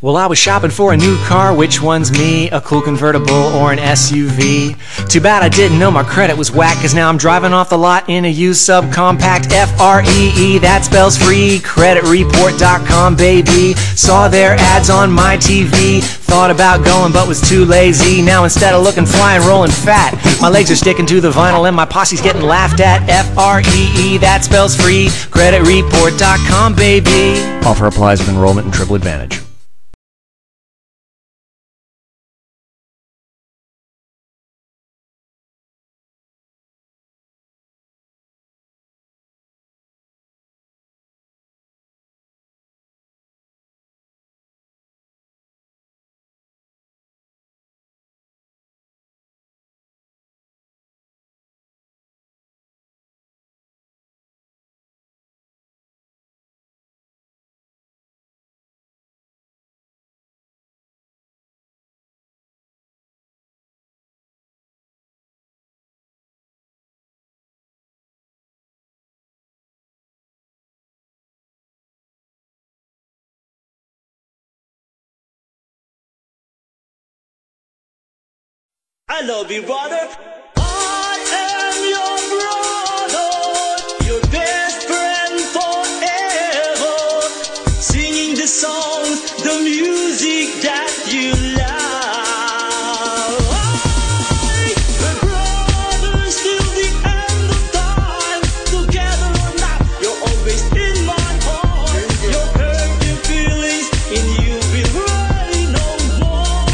Well, I was shopping for a new car, which one's me? A cool convertible or an SUV? Too bad I didn't know my credit was whack, cause now I'm driving off the lot in a used subcompact. F-R-E-E, that spells free. Creditreport.com, baby. Saw their ads on my TV. Thought about going but was too lazy. Now instead of looking fly and rolling fat, my legs are sticking to the vinyl and my posse's getting laughed at. F-R-E-E, that spells free. Creditreport.com, baby. Offer applies with enrollment and triple advantage. I love you, brother. I am your brother, your best friend forever. Singing the songs, the music that you love. We're brothers till the end of time. Together or not, you're always in my heart. Your hurting feelings in you will rain no more.